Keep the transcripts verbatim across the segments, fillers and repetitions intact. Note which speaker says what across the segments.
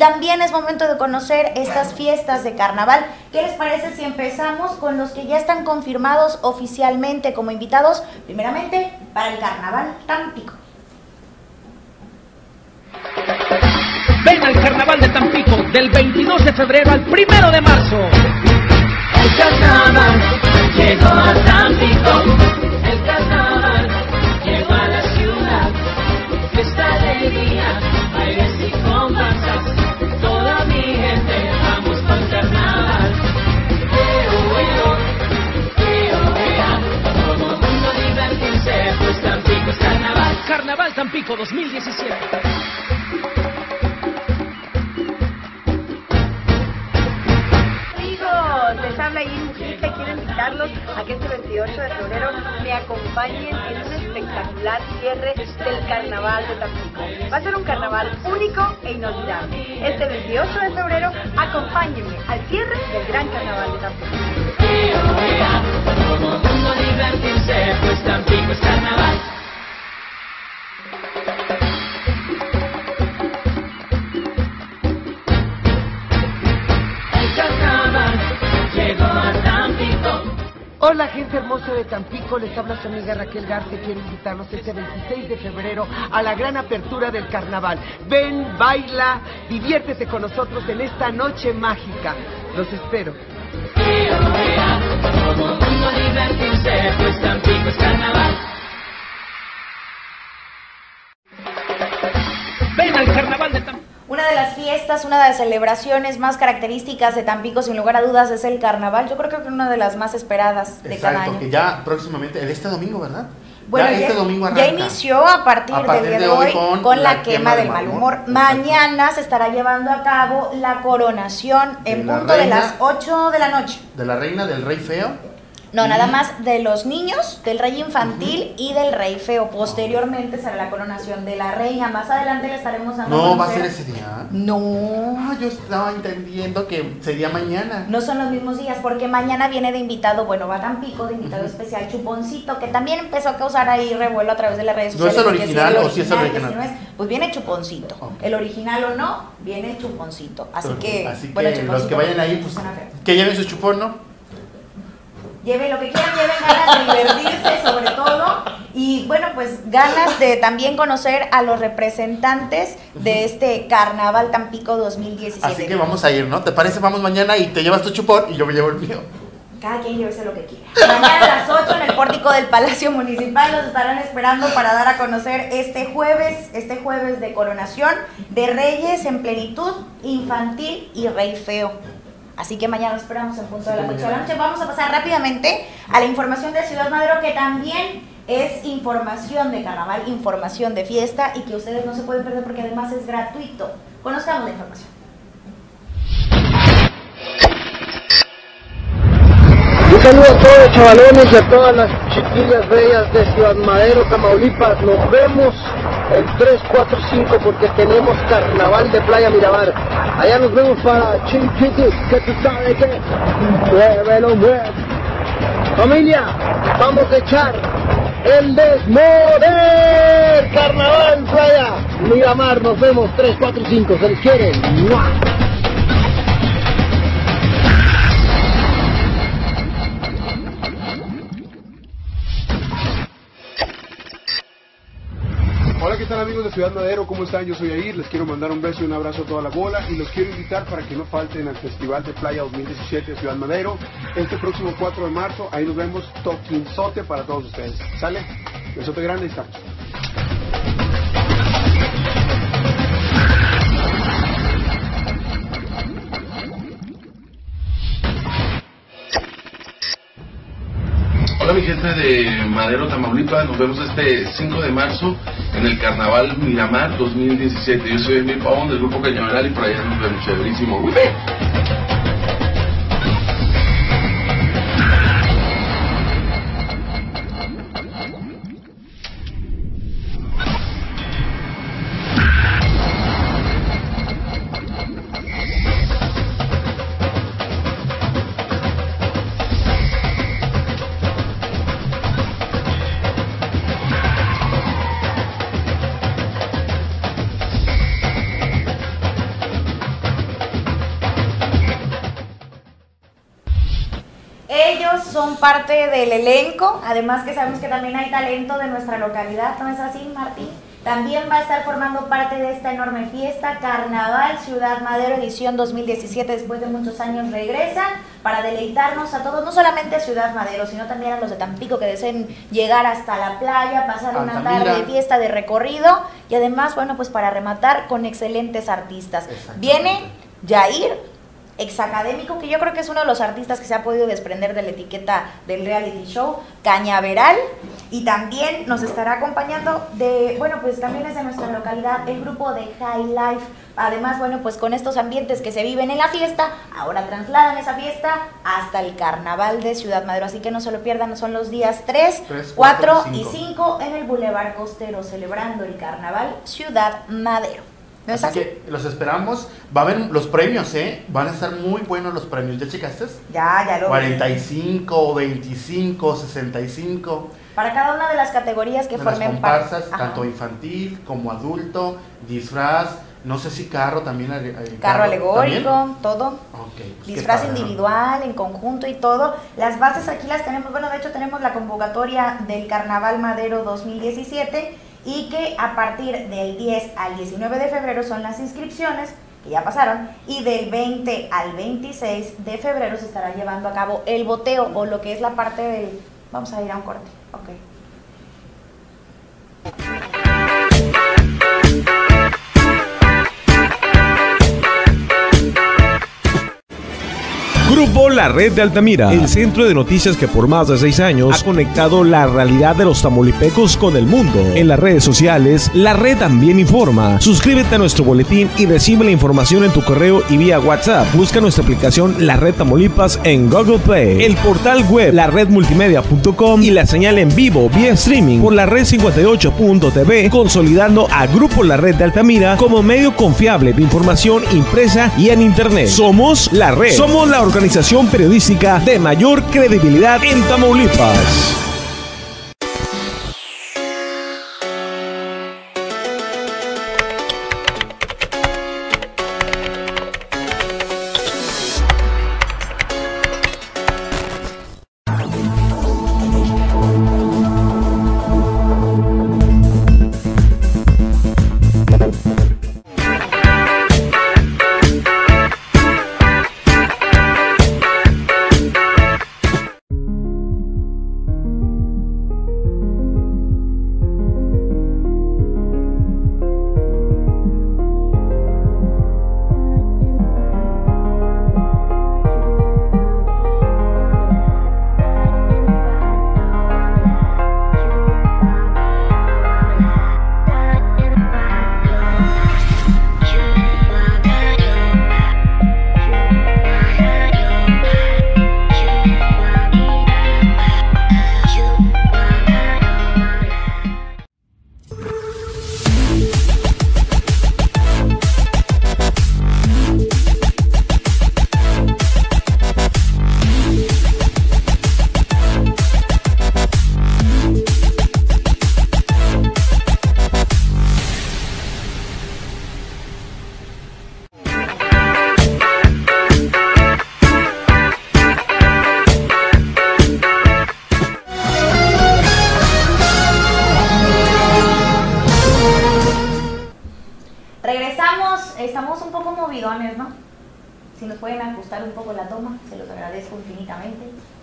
Speaker 1: también es momento de conocer estas fiestas de carnaval. ¿Qué les parece si empezamos con los que ya están confirmados oficialmente como invitados? Primeramente, para el Carnaval Tampico.
Speaker 2: Ven al Carnaval de Tampico del veintidós de febrero al primero de marzo.
Speaker 3: El carnaval llegó a Tampico. El carnaval llegó a la ciudad. Esta alegría, bailes y comparsas. Toda mi gente, vamos con el carnaval. Eo, eo, eo, ea. Todo mundo divertirse, pues Tampico es carnaval.
Speaker 2: Carnaval Tampico dos mil diecisiete.
Speaker 4: Les habla Iris Mujica y quiero invitarlos a que este veintiocho de febrero me acompañen en un espectacular cierre del Carnaval de Tampico. Va a ser un carnaval único e inolvidable. Este veintiocho de febrero, acompáñenme al cierre del Gran Carnaval de Tampico.
Speaker 3: Todo mundo divertirse, pues Tampico es carnaval. El carnaval llegó a Tampico.
Speaker 5: Hola gente hermosa de Tampico, les habla su amiga Raquel Garce, quiero invitarlos este veintiséis de febrero a la gran apertura del carnaval. Ven, baila, diviértete con nosotros en esta noche mágica. Los espero.
Speaker 3: Todo mundo divertirse, pues Tampico es carnaval.
Speaker 2: Ven al Carnaval de Tampico.
Speaker 1: Una de las fiestas, una de las celebraciones más características de Tampico, sin lugar a dudas, es el carnaval. Yo creo que es una de las más esperadas de
Speaker 6: Exacto,
Speaker 1: cada año.
Speaker 6: que ya próximamente, el este domingo, ¿verdad?
Speaker 1: Bueno,
Speaker 6: ya,
Speaker 1: ya,
Speaker 6: este domingo arranca.
Speaker 1: ya inició a partir,
Speaker 6: a partir
Speaker 1: del día
Speaker 6: de
Speaker 1: de
Speaker 6: hoy
Speaker 1: hoy con,
Speaker 6: con
Speaker 1: la,
Speaker 6: la
Speaker 1: quema,
Speaker 6: quema
Speaker 1: del
Speaker 6: del
Speaker 1: mal
Speaker 6: mal
Speaker 1: humor.
Speaker 6: humor.
Speaker 1: Mañana se estará llevando a cabo la coronación en
Speaker 6: De la
Speaker 1: punto de
Speaker 6: reina.
Speaker 1: las ocho de la noche.
Speaker 6: De la reina, del rey feo.
Speaker 1: No,
Speaker 6: y...
Speaker 1: nada más de los niños, del rey infantil uh-huh. y del rey feo. Posteriormente será la coronación de la reina. Más adelante le estaremos dando
Speaker 6: No,
Speaker 1: a
Speaker 6: va a
Speaker 1: conocer...
Speaker 6: ser ese día.
Speaker 1: No.
Speaker 6: Ah, yo estaba entendiendo que sería mañana.
Speaker 1: No son los mismos días, porque mañana viene de invitado, bueno, va a Tampico, de invitado uh-huh. especial Chuponcito, que también empezó a causar ahí revuelo a través de las redes
Speaker 6: sociales. ¿No es el original o sí es el original?
Speaker 1: Si no es, pues viene Chuponcito. Okay. El original o no, viene Chuponcito. Así
Speaker 6: Pero,
Speaker 1: que,
Speaker 6: así que
Speaker 1: bueno,
Speaker 6: los que vayan ahí, pues, que lleven su chupón, ¿no?
Speaker 1: Lleven lo que quieran, lleven ganas de divertirse sobre todo y bueno, pues ganas de también conocer a los representantes de este Carnaval Tampico dos mil diecisiete.
Speaker 6: Así que vamos a ir, ¿no? ¿Te parece? Vamos mañana y te llevas tu chupón y yo me llevo el mío.
Speaker 1: Cada quien llévese lo que quiera. Mañana a las ocho en el pórtico del Palacio Municipal los estarán esperando para dar a conocer este jueves, este jueves de coronación de Reyes en plenitud, infantil y rey feo. Así que mañana lo esperamos en punto de las ocho de la noche. Vamos a pasar rápidamente a la información de Ciudad Madero, que también es información de carnaval, información de fiesta y que ustedes no se pueden perder porque además es gratuito. Conozcamos la información.
Speaker 7: Un saludo a todos los chavalones y a todas las chiquillas bellas de Ciudad Madero, Tamaulipas. Nos vemos el tres, cuatro, cinco porque tenemos Carnaval de Playa Miramar. Allá nos vemos para Chinquitis, que tú sabes que muévelo, mueve. Familia, vamos a echar el desmoder. Carnaval Playa Miramar, nos vemos tres, cuatro, cinco. Se les quiere. ¡Mua!
Speaker 8: Hola, ¿qué tal amigos de Ciudad Madero? ¿Cómo están? Yo soy Air, les quiero mandar un beso y un abrazo a toda la bola y los quiero invitar para que no falten al Festival de Playa dos mil diecisiete de Ciudad Madero este próximo cuatro de marzo. Ahí nos vemos, toquinzote para todos ustedes. ¿Sale? Besote grande y estamos.
Speaker 9: Hola mi gente de Madero, Tamaulipas, nos vemos este cinco de marzo en el Carnaval Miramar dos mil diecisiete. Yo soy Emil Pavón del Grupo Cañaveral y por allá nos vemos, chéverísimo.
Speaker 1: Ellos son parte del elenco, además que sabemos que también hay talento de nuestra localidad, ¿no es así, Martín? También va a estar formando parte de esta enorme fiesta, Carnaval Ciudad Madero edición dos mil diecisiete, después de muchos años regresan para deleitarnos a todos, no solamente a Ciudad Madero, sino también a los de Tampico que deseen llegar hasta la playa, pasar una tarde de fiesta, de recorrido y además, bueno, pues para rematar con excelentes artistas. Viene Yair, exacadémico, que yo creo que es uno de los artistas que se ha podido desprender de la etiqueta del reality show, Cañaveral, y también nos estará acompañando de, bueno, pues también es de nuestra localidad, el grupo de High Life. Además, bueno, pues con estos ambientes que se viven en la fiesta, ahora trasladan esa fiesta hasta el Carnaval de Ciudad Madero, así que no se lo pierdan, son los días tres, cuatro y cinco en el Boulevard Costero, celebrando el Carnaval Ciudad Madero. ¿No es
Speaker 6: así?
Speaker 1: así?
Speaker 6: Que los esperamos. Va a haber los premios, ¿eh? Van a estar muy buenos los premios. ¿Ya checaste?
Speaker 1: Ya, ya lo
Speaker 6: cuarenta y cinco, veinticinco, sesenta y cinco.
Speaker 1: Para cada una de las categorías que
Speaker 6: de
Speaker 1: formen
Speaker 6: las comparsas,
Speaker 1: parte.
Speaker 6: tanto infantil como adulto, disfraz, no sé si carro también. Eh,
Speaker 1: carro,
Speaker 6: carro
Speaker 1: alegórico, ¿también? Todo.
Speaker 6: Okay, pues
Speaker 1: disfraz individual, en conjunto y todo. Las bases aquí las tenemos, bueno, de hecho tenemos la convocatoria del Carnaval Madero dos mil diecisiete y que a partir del diez al diecinueve de febrero son las inscripciones, que ya pasaron, y del veinte al veintiséis de febrero se estará llevando a cabo el boteo, o lo que es la parte del... Vamos a ir a un corte, ok.
Speaker 10: Grupo La Red de Altamira, el centro de noticias que por más de seis años ha conectado la realidad de los tamaulipecos con el mundo. En las redes sociales, La Red también informa. Suscríbete a nuestro boletín y recibe la información en tu correo y vía WhatsApp. Busca nuestra aplicación La Red Tamaulipas en Google Play, el portal web la red multimedia punto com y la señal en vivo vía streaming por la red cincuenta y ocho punto t v, consolidando a Grupo La Red de Altamira como medio confiable de información impresa y en internet. Somos La Red. Somos la organización Organización periodística de mayor credibilidad en Tamaulipas.
Speaker 1: Estamos un poco movidones, ¿no? Si nos pueden ajustar un poco la toma, se los agradezco infinitamente.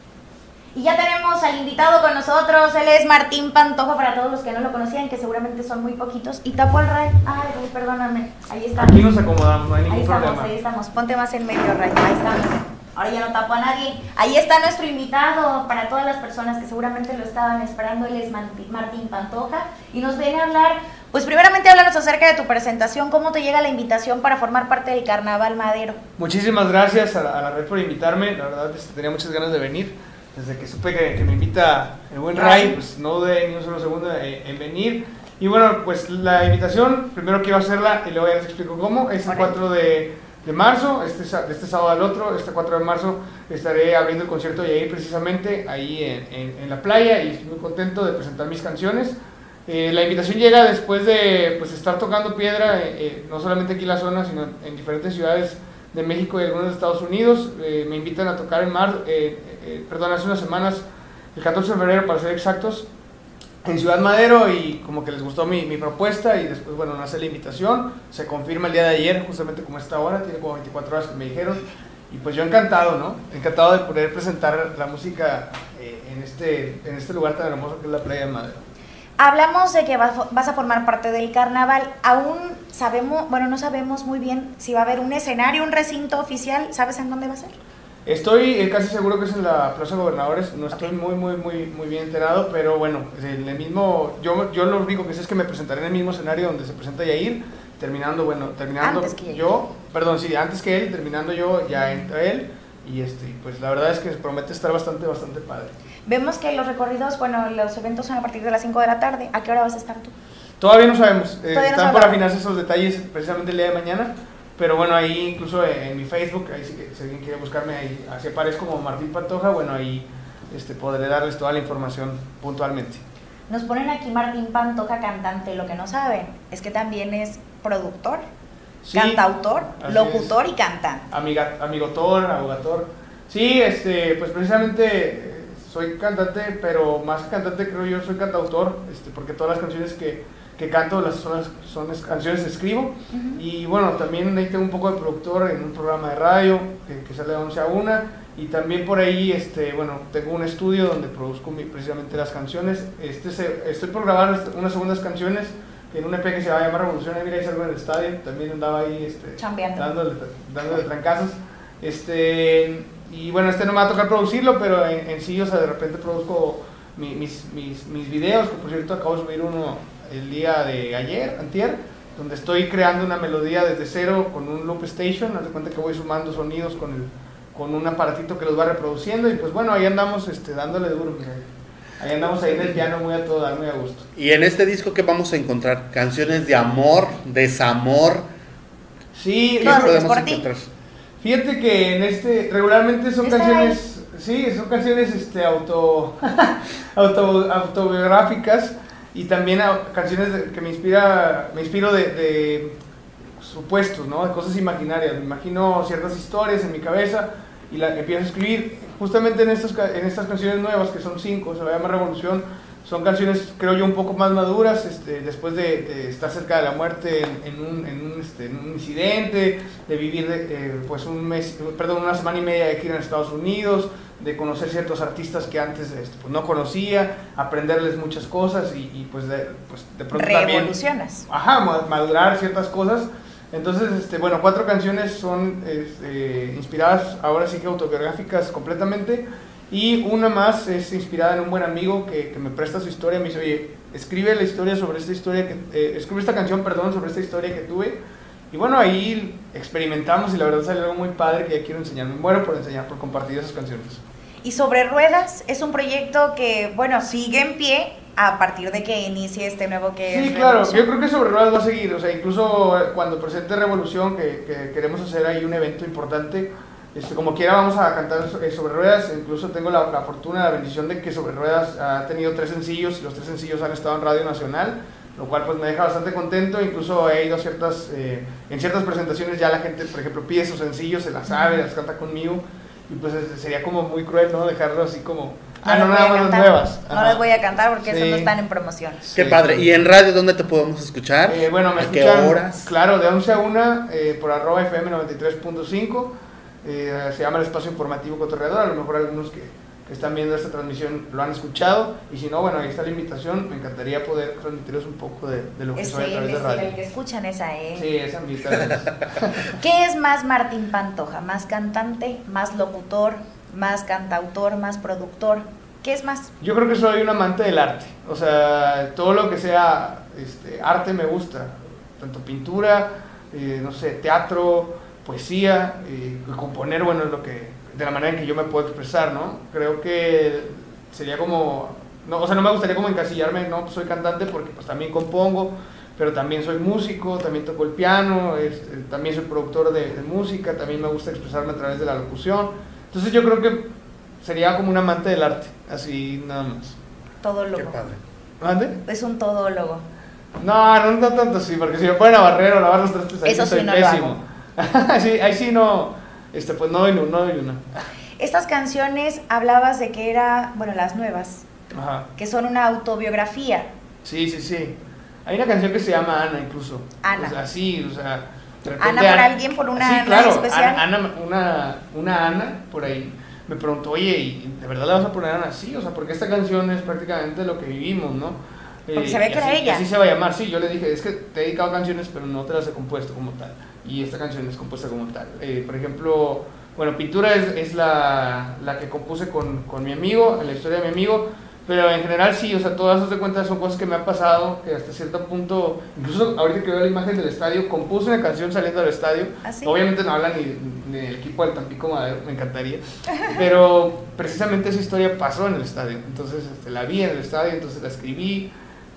Speaker 1: Y ya tenemos al invitado con nosotros, él es Martín Pantoja, para todos los que no lo conocían, que seguramente son muy poquitos. Y tapo al Ray. Ay, Ray, perdóname. Ahí está.
Speaker 11: Aquí nos acomodamos, no hay ningún
Speaker 1: ahí estamos,
Speaker 11: problema.
Speaker 1: Ahí estamos, ponte más en medio, Ray. Ahí estamos. Ahora ya no tapo a nadie. Ahí está nuestro invitado, para todas las personas que seguramente lo estaban esperando, él es Martín Pantoja. Y nos viene a hablar, pues primeramente háblanos acerca de tu presentación, cómo te llega la invitación para formar parte del Carnaval Madero.
Speaker 11: Muchísimas gracias a la, a la red por invitarme, la verdad este, tenía muchas ganas de venir. Desde que supe que, que me invita el buen Ray, pues no dudé ni un solo segundo en, en venir. Y bueno, pues la invitación, primero quiero hacerla y luego ya les explico cómo. Es el cuatro de marzo, este, de este sábado al otro, este cuatro de marzo estaré abriendo el concierto de Yair precisamente ahí en, en, en la playa, y estoy muy contento de presentar mis canciones. Eh, la invitación llega después de pues, estar tocando piedra, eh, eh, no solamente aquí en la zona, sino en, en diferentes ciudades de México y algunos de Estados Unidos. Eh, me invitan a tocar en marzo, eh, eh, perdón, hace unas semanas, el catorce de febrero para ser exactos, en Ciudad Madero, y como que les gustó mi, mi propuesta, y después, bueno, nace la invitación, se confirma el día de ayer, justamente como esta hora, tiene como veinticuatro horas que me dijeron, y pues yo encantado, ¿no? Encantado de poder presentar la música eh, en, este, en este lugar tan hermoso que es la Playa de Madero.
Speaker 1: Hablamos de que vas, vas a formar parte del carnaval. Aún sabemos, bueno, no sabemos muy bien si va a haber un escenario, un recinto oficial. ¿Sabes en dónde va a ser?
Speaker 11: Estoy eh, casi seguro que es en la Plaza Gobernadores. No estoy okay. muy, muy, muy, muy bien enterado, pero bueno, en el mismo, yo, yo lo único que sé es que me presentaré en el mismo escenario donde se presenta Yair, terminando, bueno, terminando
Speaker 1: antes que
Speaker 11: yo, perdón, sí, antes que él, terminando yo, ya entra él, y este, pues la verdad es que promete estar bastante, bastante padre.
Speaker 1: Vemos que los recorridos, bueno, los eventos son a partir de las cinco de la tarde. ¿A qué hora vas a estar tú?
Speaker 11: Todavía no sabemos. Eh,
Speaker 1: Todavía
Speaker 11: están
Speaker 1: no
Speaker 11: por
Speaker 1: sabemos.
Speaker 11: afinarse esos detalles precisamente el día de mañana. Pero bueno, ahí incluso en, en mi Facebook, ahí si, si alguien quiere buscarme, ahí así aparece como Martín Pantoja. Bueno, ahí este, podré darles toda la información puntualmente.
Speaker 1: Nos ponen aquí Martín Pantoja, cantante. Lo que no saben es que también es productor, sí, cantautor, locutor es. y cantante.
Speaker 11: Amiga, amigotor, abogator. Sí, este, pues precisamente soy cantante, pero más que cantante creo yo soy cantautor, este, porque todas las canciones que, que canto las son, las, son las canciones que escribo. Uh-huh. Y bueno, también ahí tengo un poco de productor en un programa de radio que, que sale de once a una, y también por ahí, este, bueno, tengo un estudio donde produzco mi, precisamente las canciones. Este se, estoy por grabar unas segundas canciones en un E P que se va a llamar Revolución. Mira, ahí salgo en el estadio, también andaba ahí este, dándole, dándole trancazos. Este, y bueno, este no me va a tocar producirlo, pero en, en sí, o sea, de repente produzco mi, mis, mis, mis videos, que por cierto acabo de subir uno el día de ayer, antier, donde estoy creando una melodía desde cero con un loop station. Haz de cuenta que voy sumando sonidos con, el, con un aparatito que los va reproduciendo, y pues bueno, ahí andamos este, dándole duro, mira. Ahí andamos ahí en el piano muy a todo dar, muy a gusto.
Speaker 6: Y en este disco, ¿qué vamos a encontrar? Canciones de amor, desamor.
Speaker 11: Sí,
Speaker 6: ¿qué podemos encontrar?
Speaker 11: Fíjate que en este, regularmente son canciones, sí, son canciones este, auto, auto, autobiográficas, y también a, canciones de, que me inspira, me inspiro de, de supuestos, ¿no? De cosas imaginarias. Me imagino ciertas historias en mi cabeza y la empiezo a escribir. Justamente en estas, en estas canciones nuevas, que son cinco, se llama Revolución, son canciones, creo yo, un poco más maduras, este, después de, de estar cerca de la muerte en, en, un, en, un, este, en un incidente, de vivir de, eh, pues un mes, perdón, una semana y media de gira en Estados Unidos, de conocer ciertos artistas que antes este, pues, no conocía, aprenderles muchas cosas, y, y pues, de, pues de pronto
Speaker 1: revolucionas.
Speaker 11: También, ajá, madurar ciertas cosas. Entonces, este, bueno, cuatro canciones son este, inspiradas, ahora sí que autobiográficas completamente. Y una más es inspirada en un buen amigo que, que me presta su historia. Me dice, oye, escribe la historia sobre esta historia, que, eh, escribe esta canción, perdón, sobre esta historia que tuve. Y bueno, ahí experimentamos, y la verdad salió algo muy padre que ya quiero enseñar. Me muero por enseñar, por compartir esas canciones.
Speaker 1: Y Sobre Ruedas es un proyecto que, bueno, sigue en pie a partir de que inicie este nuevo que
Speaker 11: sí,
Speaker 1: es
Speaker 11: claro,
Speaker 1: Revolución.
Speaker 11: yo creo que Sobre Ruedas va a seguir. O sea, incluso cuando presente Revolución, que, que queremos hacer ahí un evento importante, Este, como quiera vamos a cantar Sobre Ruedas. Incluso tengo la, la fortuna, la bendición de que Sobre Ruedas ha tenido tres sencillos, y los tres sencillos han estado en Radio Nacional, lo cual pues me deja bastante contento. Incluso he ido a ciertas, eh, en ciertas presentaciones ya la gente, por ejemplo, pide sus sencillos, se las sabe, las canta conmigo, y pues sería como muy cruel, ¿no? Dejarlo así como,
Speaker 1: no
Speaker 11: ah, no, nada más las nuevas.
Speaker 1: No las voy a cantar porque
Speaker 11: sí.
Speaker 1: esas no están en promoción.
Speaker 6: Qué sí. Padre. ¿Y en radio dónde te podemos escuchar?
Speaker 11: Eh, bueno, me
Speaker 6: ¿A
Speaker 11: escuchan,
Speaker 6: qué horas?
Speaker 11: Claro, de once a una, eh, por arroba F M noventa y tres punto cinco. Eh, se llama el espacio informativo Cotorreador. A lo mejor algunos que, que están viendo esta transmisión lo han escuchado, y si no, bueno, ahí está la invitación. Me encantaría poder transmitiros un poco de, de lo que
Speaker 1: es
Speaker 11: soy a través de radio.
Speaker 1: El que escuchan esa, ¿eh?
Speaker 11: Sí, esa mitad.
Speaker 1: ¿Qué es más Martín Pantoja? ¿Más cantante, más locutor, más cantautor, más productor? ¿Qué es más?
Speaker 11: Yo creo que soy un amante del arte. O sea, todo lo que sea este, arte me gusta, tanto pintura, eh, no sé, teatro, poesía, y componer, bueno, es lo que, de la manera en que yo me puedo expresar, ¿no? Creo que sería como, no, o sea, no me gustaría como encasillarme, no, pues soy cantante porque pues también compongo, pero también soy músico, también toco el piano, este, también soy productor de, de música, también me gusta expresarme a través de la locución. Entonces yo creo que sería como un amante del arte, así nada más.
Speaker 1: Todólogo.
Speaker 6: Qué padre.
Speaker 11: ¿Mande?
Speaker 1: Es un todólogo.
Speaker 11: No, no, no tanto así, porque si me ponen a barrer o lavar los trastes ahí,
Speaker 1: eso
Speaker 11: soy
Speaker 1: sí no
Speaker 11: pésimo.
Speaker 1: lo hago.
Speaker 11: sí, ahí sí no, este, pues no doy, no doy una.
Speaker 1: Estas canciones hablabas de que era, bueno, las nuevas,
Speaker 11: Ajá.
Speaker 1: que son una autobiografía.
Speaker 11: Sí, sí, sí. Hay una canción que se llama Ana, incluso.
Speaker 1: Ana.
Speaker 11: O sea, sí, o sea... de repente
Speaker 1: Ana por alguien, por una
Speaker 11: sí,
Speaker 1: Ana
Speaker 11: claro,
Speaker 1: especial.
Speaker 11: Ana, Ana, una, una Ana, por ahí, me preguntó, oye, ¿y de verdad le vas a poner Ana? Sí, o sea, porque esta canción es prácticamente lo que vivimos, ¿no?
Speaker 1: Porque
Speaker 11: Eh,
Speaker 1: se ve
Speaker 11: y
Speaker 1: que era
Speaker 11: así,
Speaker 1: ella.
Speaker 11: Así se va a llamar, sí, yo le dije, es que te he dedicado canciones, pero no te las he compuesto como tal. Y esta canción es compuesta como tal. Eh, por ejemplo, bueno, Pintura es, es la, la que compuse con, con mi amigo, la historia de mi amigo, pero en general sí, o sea, todas esas de cuenta son cosas que me han pasado, que hasta cierto punto, incluso ahorita que veo la imagen del estadio, compuse una canción saliendo del estadio.
Speaker 1: ¿Ah, sí?
Speaker 11: Obviamente no habla ni, ni del equipo del Tampico Madero, me encantaría, pero precisamente esa historia pasó en el estadio, entonces este, la vi en el estadio, entonces la escribí,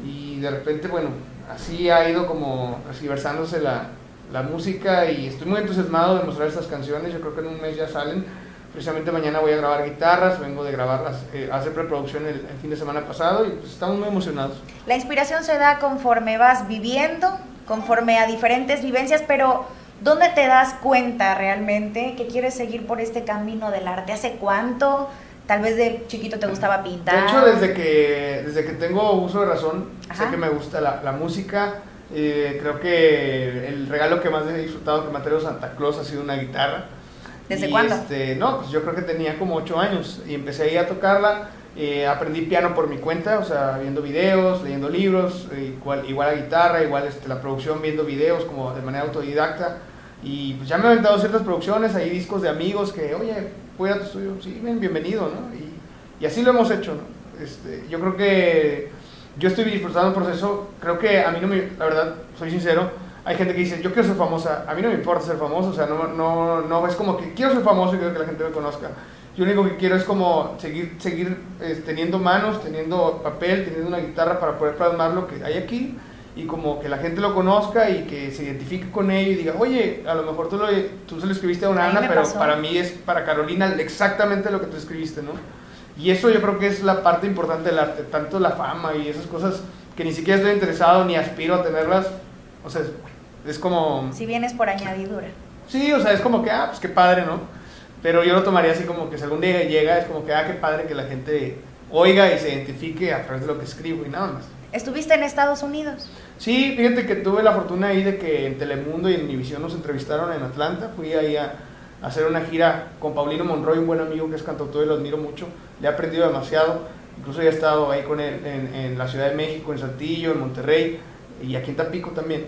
Speaker 11: y de repente, bueno, así ha ido como reversándose la, la música, y estoy muy entusiasmado de mostrar estas canciones. Yo creo que en un mes ya salen. Precisamente mañana voy a grabar guitarras, vengo de grabarlas, eh, hacer preproducción el, el fin de semana pasado, y pues estamos muy emocionados.
Speaker 1: La inspiración se da conforme vas viviendo, conforme a diferentes vivencias, pero ¿dónde te das cuenta realmente que quieres seguir por este camino del arte? ¿Hace cuánto? Tal vez de chiquito te gustaba pintar.
Speaker 11: De hecho, desde que, desde que tengo uso de razón,
Speaker 1: Ajá.
Speaker 11: sé que me gusta la, la música. Eh, creo que el regalo que más he disfrutado que me ha traído Santa Claus ha sido una guitarra.
Speaker 1: ¿Desde
Speaker 11: y
Speaker 1: cuándo?
Speaker 11: Este, no, pues yo creo que tenía como ocho años y empecé ahí a tocarla. Eh, aprendí piano por mi cuenta, o sea, viendo videos, leyendo libros, eh, igual, igual la guitarra, igual este, la producción, viendo videos como de manera autodidacta. Y pues ya me he aventado ciertas producciones, hay discos de amigos que, oye, voy a tu estudio, sí, ven, bienvenido, ¿no? Y, y así lo hemos hecho, ¿no? Este, yo creo que yo estoy disfrutando el proceso, creo que a mí no me, la verdad, soy sincero, hay gente que dice, yo quiero ser famosa, a mí no me importa ser famoso, o sea, no, no, no es como que quiero ser famoso y quiero que la gente me conozca. Yo lo único que quiero es como seguir, seguir eh, teniendo manos, teniendo papel, teniendo una guitarra para poder plasmar lo que hay aquí, y como que la gente lo conozca y que se identifique con ello y diga, oye, a lo mejor tú, lo, tú se lo escribiste a una
Speaker 1: A mí
Speaker 11: Ana,
Speaker 1: me
Speaker 11: pero
Speaker 1: pasó.
Speaker 11: para mí es para Carolina exactamente lo que tú escribiste, ¿no? Y eso yo creo que es la parte importante del arte, tanto la fama y esas cosas que ni siquiera estoy interesado ni aspiro a tenerlas, o sea, es, es como...
Speaker 1: Si vienes por añadidura.
Speaker 11: Sí, o sea, es como que, ah, pues qué padre, ¿no? Pero yo lo tomaría así como que si algún día llega, es como que, ah, qué padre que la gente oiga y se identifique a través de lo que escribo y nada más.
Speaker 1: ¿Estuviste en Estados Unidos?
Speaker 11: Sí, fíjate que tuve la fortuna ahí de que en Telemundo y en Univisión nos entrevistaron en Atlanta. Fui ahí a, a hacer una gira con Paulino Monroy, un buen amigo que es cantautor y lo admiro mucho. Le he aprendido demasiado. Incluso ya he estado ahí con él en, en la Ciudad de México, en Saltillo, en Monterrey y aquí en Tampico también.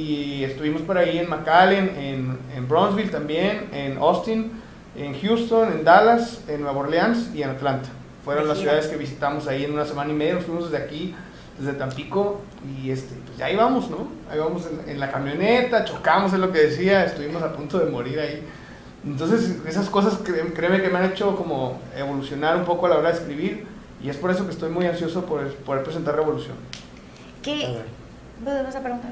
Speaker 11: Y estuvimos por ahí en McAllen, en, en Brownsville también, en Austin, en Houston, en Dallas, en Nueva Orleans y en Atlanta. Fueron las ciudades que visitamos ahí en una semana y media. Nos fuimos desde aquí, desde Tampico, y este, pues ya ahí vamos, ¿no? Ahí vamos en, en la camioneta, chocamos, es lo que decía, estuvimos a punto de morir ahí. Entonces, esas cosas, cre- créeme que me han hecho como evolucionar un poco a la hora de escribir, y es por eso que estoy muy ansioso por poder presentar Revolución.
Speaker 1: ¿Qué? ¿Vas a preguntar?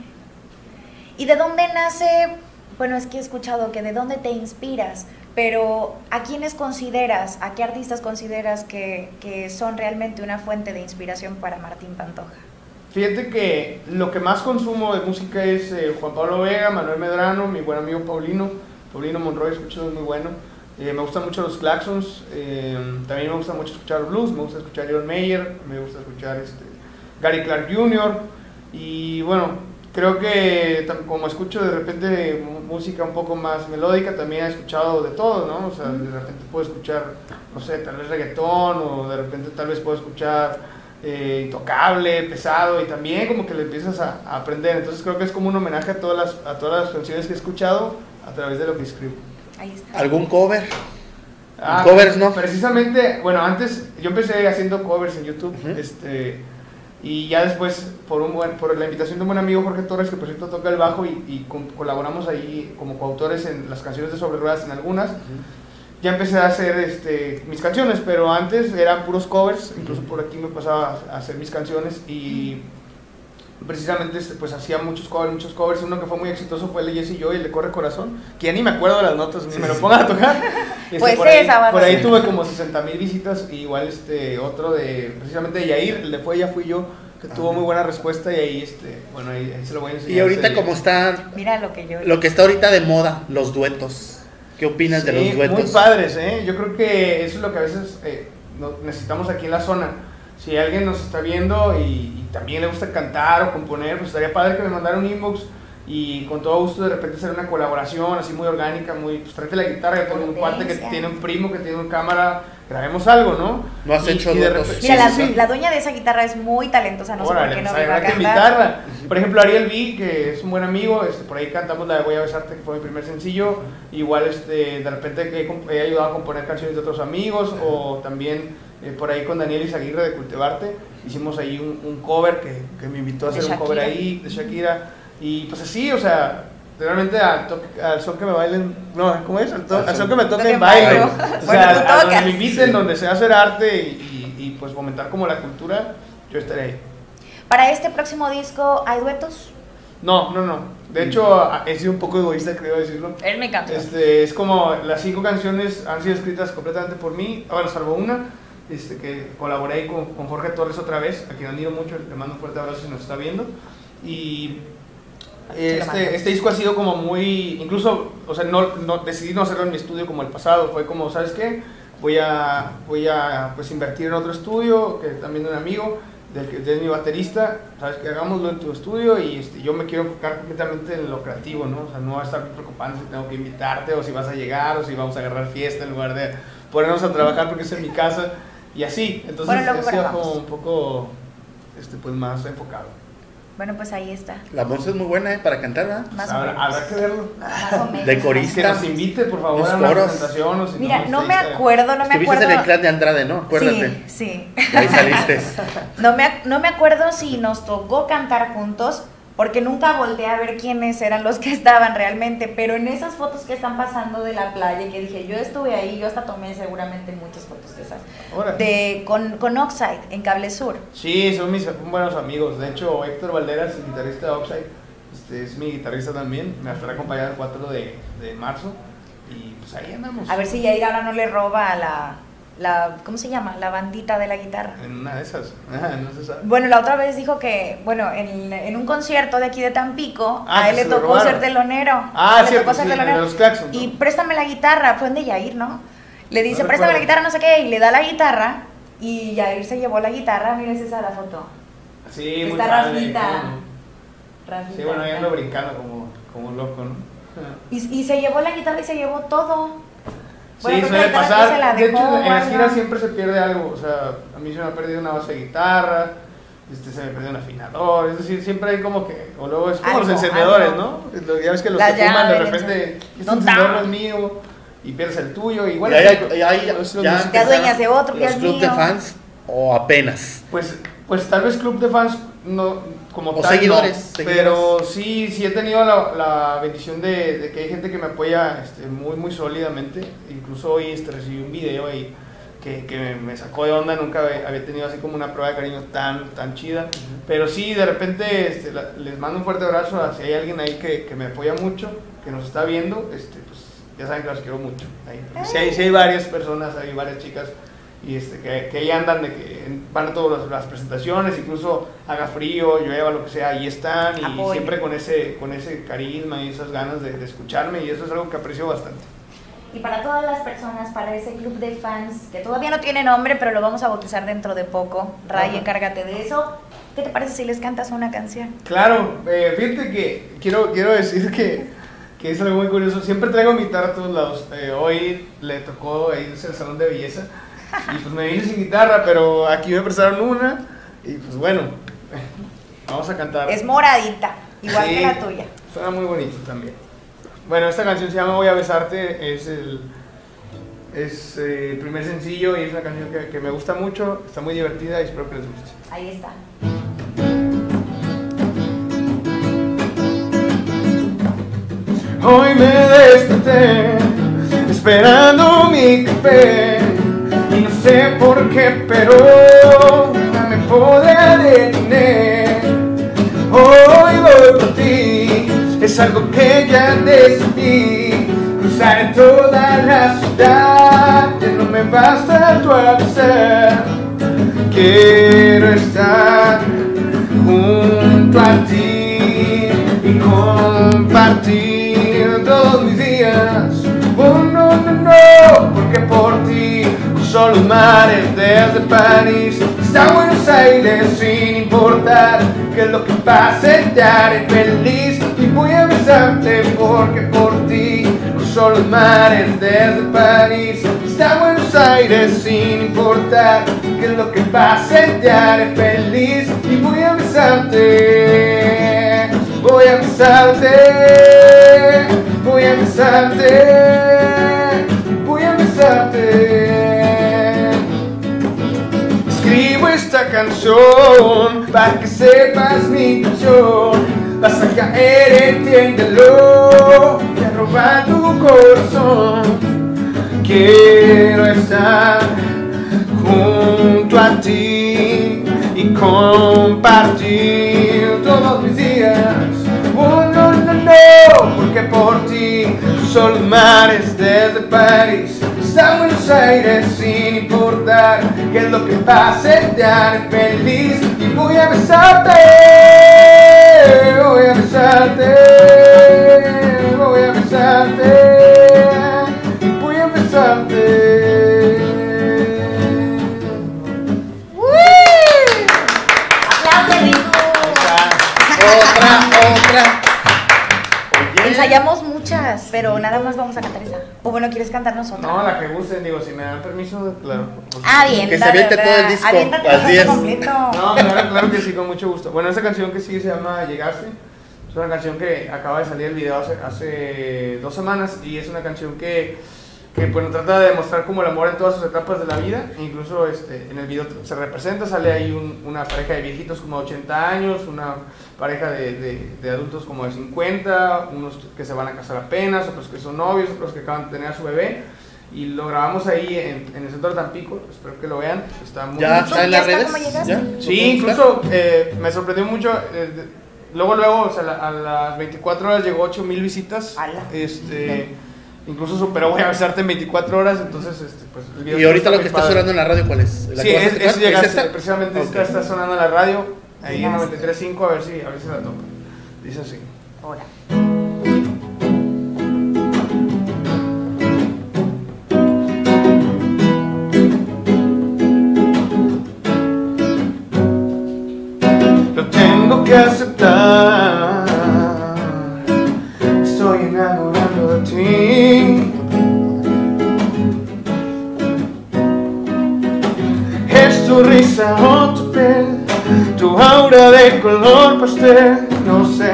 Speaker 1: ¿Y de dónde nace? Bueno, es que he escuchado que de dónde te inspiras, pero ¿a quiénes consideras, a qué artistas consideras que, que son realmente una fuente de inspiración para Martín Pantoja?
Speaker 11: Fíjate que lo que más consumo de música es eh, Juan Pablo Vega, Manuel Medrano, mi buen amigo Paulino, Paulino Monroy, escucho, es muy bueno. Eh, me gustan mucho los Claxons, eh, también me gusta mucho escuchar blues, me gusta escuchar John Mayer, me gusta escuchar este, Gary Clark junior Y bueno, creo que como escucho de repente música un poco más melódica, también he escuchado de todo, ¿no? O sea, de repente puedo escuchar, no sé, tal vez reggaetón, o de repente tal vez puedo escuchar eh, intocable, pesado, y también como que le empiezas a, a aprender. Entonces creo que es como un homenaje a todas las, a todas las canciones que he escuchado a través de lo que escribo.
Speaker 1: Ahí está.
Speaker 12: ¿Algún cover?
Speaker 11: Ah,
Speaker 12: ¿Covers no?
Speaker 11: Precisamente, bueno, antes yo empecé haciendo covers en YouTube,
Speaker 12: Uh-huh.
Speaker 11: este, y ya después por un buen, por la invitación de un buen amigo, Jorge Torres, que por cierto toca el bajo, y, y con, colaboramos ahí como coautores en las canciones de Sobre Ruedas, en algunas. Uh-huh. Ya empecé a hacer este, mis canciones, pero antes eran puros covers, incluso por aquí me pasaba a hacer mis canciones, y precisamente este, pues hacía muchos covers, muchos covers. Uno que fue muy exitoso fue el de Jesse Joy, el de Corre Corazón, que ya ni me acuerdo de las notas, ni
Speaker 12: Sí,
Speaker 11: me lo
Speaker 12: sí.
Speaker 11: pongan a tocar. Este,
Speaker 1: Pues
Speaker 11: por ahí,
Speaker 1: esa va a
Speaker 11: por ahí
Speaker 1: ser.
Speaker 11: tuve como sesenta mil visitas, y igual este, otro de, precisamente de Yair, el de Fue Ya Fui Yo, que tuvo muy buena respuesta y ahí, este, bueno, ahí, ahí se lo voy a enseñar.
Speaker 6: Y ahorita como está,
Speaker 1: Mira lo que yo...
Speaker 6: lo que está ahorita de moda, los duetos. ¿Qué opinas
Speaker 11: Sí,
Speaker 6: de los duetos?
Speaker 11: Muy padres, ¿eh? Yo creo que eso es lo que a veces eh, no- necesitamos aquí en la zona. Si alguien nos está viendo y, y también le gusta cantar o componer, pues estaría padre que me mandara un inbox y con todo gusto de repente hacer una colaboración así muy orgánica, muy, pues tráete la guitarra, yo tengo un cuate que
Speaker 1: Potencia.
Speaker 11: tiene un primo que tiene una cámara, grabemos algo, ¿no?
Speaker 6: ¿No has
Speaker 11: Y-
Speaker 6: hecho
Speaker 11: y de
Speaker 6: duetos?
Speaker 11: repente-
Speaker 1: Mira,
Speaker 11: sí,
Speaker 1: la,
Speaker 11: sí, sí.
Speaker 1: la dueña de esa guitarra es muy talentosa, no sé
Speaker 11: Órale,
Speaker 1: por qué no
Speaker 11: pues
Speaker 1: me va a
Speaker 11: habrá que
Speaker 1: cantar.
Speaker 11: invitarla. Por ejemplo, Ariel B, que es un buen amigo, este, por ahí cantamos la de Voy a besarte, que fue mi primer sencillo. Igual este, de repente he, comp- he ayudado a componer canciones de otros amigos, o también eh, por ahí con Daniel Izaguirre de Cultivarte, hicimos ahí un, un cover que, que me invitó a
Speaker 1: De
Speaker 11: hacer un cover
Speaker 1: Shakira.
Speaker 11: ahí de Shakira. Y pues así, o sea, realmente al, to- al son que me bailen, no, ¿cómo es? Al, to- al son que me toquen
Speaker 1: Toquen
Speaker 11: bailo.
Speaker 1: bailo.
Speaker 11: O
Speaker 1: Bueno,
Speaker 11: sea,
Speaker 1: tú
Speaker 11: a donde
Speaker 1: tocas.
Speaker 11: me inviten, donde sea hacer arte y, y, y, pues fomentar como la cultura, yo estaré ahí.
Speaker 1: Para este próximo disco, ¿hay duetos?
Speaker 11: No, no, no. De hecho, he sido un poco egoísta, creo decirlo.
Speaker 1: Él me canta.
Speaker 11: Este, es como las cinco canciones han sido escritas completamente por mí, bueno, salvo una, este, que colaboré ahí con, con Jorge Torres otra vez, a quien admiro mucho, le mando un fuerte abrazo si nos está viendo. Y este, este disco ha sido como muy, incluso, o sea, no, no, decidí no hacerlo en mi estudio como el pasado, fue como, ¿sabes qué? Voy a, voy a pues, invertir en otro estudio, que también de un amigo, del que es mi baterista, sabes que hagámoslo en tu estudio y este, yo me quiero enfocar completamente en lo creativo, ¿no? O sea, no estar preocupando si tengo que invitarte o si vas a llegar o si vamos a agarrar fiesta en lugar de ponernos a trabajar porque es en mi casa y así. Entonces
Speaker 1: Bueno, luego
Speaker 11: he sido
Speaker 1: grabamos.
Speaker 11: como un poco este, pues, más enfocado.
Speaker 1: Bueno, pues ahí está.
Speaker 6: La voz es muy buena, ¿eh? Para cantar, ¿verdad?
Speaker 1: Más o
Speaker 11: Habrá,
Speaker 1: menos.
Speaker 11: habrá que verlo.
Speaker 1: Más o menos.
Speaker 6: De corista.
Speaker 11: Que nos invite, por favor,
Speaker 6: Los
Speaker 11: a una
Speaker 6: coros.
Speaker 11: presentación. O si
Speaker 1: Mira, no
Speaker 11: este
Speaker 1: me
Speaker 11: Instagram.
Speaker 1: acuerdo, no me
Speaker 6: Estuviste
Speaker 1: acuerdo.
Speaker 6: en el clan de Andrade, ¿no? Acuérdate.
Speaker 1: Sí, sí.
Speaker 6: Ahí saliste.
Speaker 1: No me, ac- no me acuerdo si nos tocó cantar juntos, porque nunca volteé a ver quiénes eran los que estaban realmente, pero en esas fotos que están pasando de la playa, que dije, yo estuve ahí, yo hasta tomé seguramente muchas fotos de esas,
Speaker 11: Órale.
Speaker 1: de, con, con Oxide, en Cable Sur.
Speaker 11: Sí, son mis buenos amigos. De hecho, Héctor Valderas, el guitarrista de Oxide, este, es mi guitarrista también. Me estará acompañando el cuatro de, de marzo. Y pues ahí andamos.
Speaker 1: A ver si Yair ahora no le roba a la, la, ¿cómo se llama? La bandita de la guitarra.
Speaker 11: En una de esas. Ajá, no se sabe.
Speaker 1: Bueno, la otra vez dijo que, bueno, en, en un concierto de aquí de Tampico,
Speaker 11: Ah,
Speaker 1: a
Speaker 11: que
Speaker 1: él le
Speaker 11: se lo
Speaker 1: tocó
Speaker 11: robaron.
Speaker 1: ser telonero.
Speaker 11: Ah,
Speaker 1: le
Speaker 11: cierto,
Speaker 1: tocó ser
Speaker 11: sí,
Speaker 1: telonero.
Speaker 11: de los Claxon, ¿no?
Speaker 1: Y préstame la guitarra, fue donde Yair, ¿no? Le dice,
Speaker 11: No
Speaker 1: préstame la
Speaker 11: recuerdo.
Speaker 1: guitarra, no sé qué, y le da la guitarra, y Yair se llevó la guitarra, miren esa la foto.
Speaker 11: Sí, muy
Speaker 1: Está
Speaker 11: padre,
Speaker 1: Rafita.
Speaker 11: cómo no.
Speaker 1: Rafita.
Speaker 11: Sí, bueno, ahí ando brincando como, como un loco, ¿no?
Speaker 1: Y, y se llevó la guitarra y se llevó todo. Bueno,
Speaker 11: Sí,
Speaker 1: creo que
Speaker 11: suele
Speaker 1: la guitarra se
Speaker 11: pasar.
Speaker 1: la
Speaker 11: De hecho,
Speaker 1: dejó,
Speaker 11: en las
Speaker 1: algo.
Speaker 11: giras siempre se pierde algo. O sea, a mí se me ha perdido una base de guitarra, este, se me perdió un afinador. Es decir, siempre hay como que. O luego es como
Speaker 1: Algo,
Speaker 11: los encendedores,
Speaker 1: algo.
Speaker 11: ¿no? Lo- Ya ves que los
Speaker 1: La
Speaker 11: que fuman de
Speaker 1: llave, el
Speaker 11: repente. Este
Speaker 1: No,
Speaker 11: encendedor
Speaker 1: ta.
Speaker 11: no es mío y pierdes el tuyo. Igual
Speaker 6: Y
Speaker 11: es
Speaker 6: ahí-
Speaker 11: lo-
Speaker 6: y ahí
Speaker 11: es lo
Speaker 6: ya
Speaker 11: mismo.
Speaker 1: Te adueñas de otro, que
Speaker 6: ¿Los
Speaker 1: es
Speaker 6: clubs de
Speaker 1: mío.
Speaker 6: fans o apenas?
Speaker 11: Pues, pues tal vez club de fans no como
Speaker 6: O
Speaker 11: tal,
Speaker 6: seguidores,
Speaker 11: no,
Speaker 6: seguidores.
Speaker 11: pero sí sí he tenido la, la bendición de, de que hay gente que me apoya este, muy muy sólidamente. Incluso hoy este, recibí un video ahí que, que me, me sacó de onda, nunca había, había tenido así como una prueba de cariño tan tan chida. Pero sí, de repente este, la- les mando un fuerte abrazo a si hay alguien ahí que, que me apoya mucho, que nos está viendo, este, pues ya saben que los quiero mucho. Ahí, porque sí, hay, sí hay varias personas, hay varias chicas y este, que, que ahí andan, de que van a todas las, las presentaciones, incluso haga frío, llueva, lo que sea, ahí están y
Speaker 1: Apoyo.
Speaker 11: siempre con ese, con ese carisma y esas ganas de, de escucharme y eso es algo que aprecio bastante.
Speaker 1: Y para todas las personas, para ese club de fans, que todavía no tiene nombre, pero lo vamos a bautizar dentro de poco, Ray,
Speaker 11: Ajá.
Speaker 1: encárgate de eso. ¿Qué te parece si les cantas una canción?
Speaker 11: Claro, eh, fíjate que quiero, quiero decir que, que es algo muy curioso, siempre traigo mi guitarra a todos lados. Eh, hoy le tocó irse al salón de belleza y pues me vine sin guitarra, pero aquí me prestaron una y pues bueno, vamos a cantar.
Speaker 1: Es moradita, igual
Speaker 11: Sí,
Speaker 1: que la tuya.
Speaker 11: Suena muy bonito también. Bueno, esta canción se llama Voy a besarte, es el, es, eh, el primer sencillo y es una canción que, que me gusta mucho, está muy divertida y espero que les guste.
Speaker 1: Ahí está.
Speaker 11: Hoy me desperté esperando mi café y no sé por qué, pero no me podré detener. Hoy voy por ti, es algo que ya decidí. Cruzar en toda la ciudad, ya no me basta tu avisar. Quiero estar Cruzó los mares desde París hasta Buenos Aires, sin importar qué es lo que pase, te haré feliz y voy a besarte porque por ti. Cruzó los mares desde París hasta Buenos Aires, sin importar qué es lo que pase, te haré feliz y voy a besarte, voy a besarte, voy a besarte, voy a besarte. Escribo esta canción para que sepas mi canción. Vas a caer, entiéndelo, y a robar tu corazón. Quiero estar junto a ti y compartir todos mis días. Oh, no, no, no, porque por ti cruzó los mares desde París hasta Buenos Aires, sin importar qué es lo que pase, te haré feliz y voy a besarte, voy a besarte, voy a besarte, voy a besarte.
Speaker 1: ¡Aplausos, Ritu!
Speaker 6: Otra, otra. Oye.
Speaker 1: Ensayamos muchas, pero nada más vamos a cantar esa. O bueno, ¿quieres cantarnos otra?
Speaker 11: No, la que gusten, digo, si me dan permiso, claro.
Speaker 1: Ah, bien.
Speaker 6: Que se aviente todo el disco
Speaker 1: Aviéntate
Speaker 6: a las
Speaker 1: todo
Speaker 6: diez.
Speaker 1: completo.
Speaker 11: No, claro, claro que sí, con mucho gusto. Bueno, esta canción que sigue se llama Llegaste. Es una canción que acaba de salir el video hace, hace dos semanas y es una canción que, que bueno, trata de demostrar como el amor en todas sus etapas de la vida. Incluso este, en el video se representa, sale ahí un, una pareja de viejitos como de ochenta años, una pareja de, de, de adultos como de cincuenta, unos que se van a casar apenas, otros que son novios, otros que acaban de tener a su bebé. Y lo grabamos ahí en, en el centro de Tampico, espero que lo vean. Está muy
Speaker 6: ¿Ya
Speaker 11: bonito.
Speaker 6: está en las
Speaker 1: ¿Ya está
Speaker 6: redes?
Speaker 1: cómo llegaste?
Speaker 6: ¿Ya?
Speaker 11: Sí, incluso eh, me sorprendió mucho. Eh, de- luego, luego, o sea, la- a las veinticuatro horas llegó ocho mil visitas.
Speaker 1: ¡Hala!
Speaker 11: Este, incluso superó Voy a besarte en veinticuatro horas. Entonces, este, pues el video
Speaker 6: Y ahorita lo
Speaker 11: muy
Speaker 6: que está
Speaker 11: padre.
Speaker 6: sonando en la radio, ¿cuál es? ¿La
Speaker 11: Sí,
Speaker 6: que vas a
Speaker 11: es,
Speaker 6: tocar?
Speaker 11: es Llegaste,
Speaker 6: esta?
Speaker 11: precisamente
Speaker 6: Ok.
Speaker 11: esta está sonando en la radio. Ahí en
Speaker 1: Llegaste.
Speaker 11: noventa y tres punto cinco, a ver si, a ver si la toca. Dice así.
Speaker 1: Ahora.
Speaker 11: Lo tengo que aceptar. Estoy enamorando de ti. Es tu risa o tu piel, tu aura de color pastel, no sé.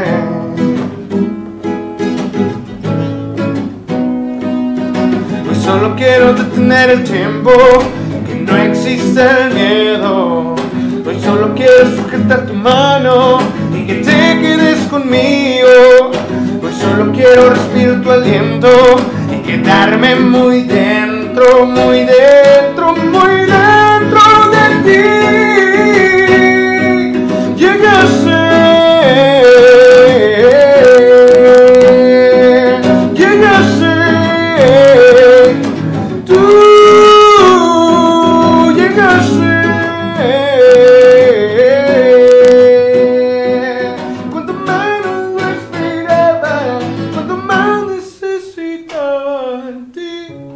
Speaker 11: Hoy solo quiero detener el tiempo, que no existe el miedo. Hoy solo quiero sujetar tu mano y que te quedes conmigo. Hoy solo quiero respirar tu aliento y quedarme muy dentro, muy dentro, muy dentro de ti. Llegaste, llegaste, tú llegaste. Cuanto menos lo esperaba, cuanto más necesitaba de ti.